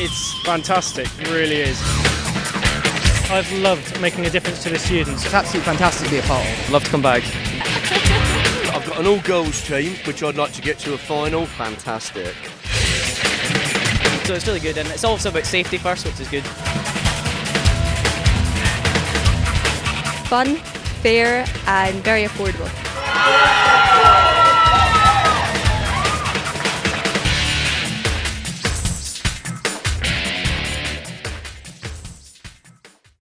It's fantastic, it really is. I've loved making a difference to the students. It's absolutely fantastic to be a part of. Love to come back. I've got an all-girls team, which I'd like to get to a final. Fantastic. So it's really good, and it's also about safety first, which is good. Fun, fair and very affordable.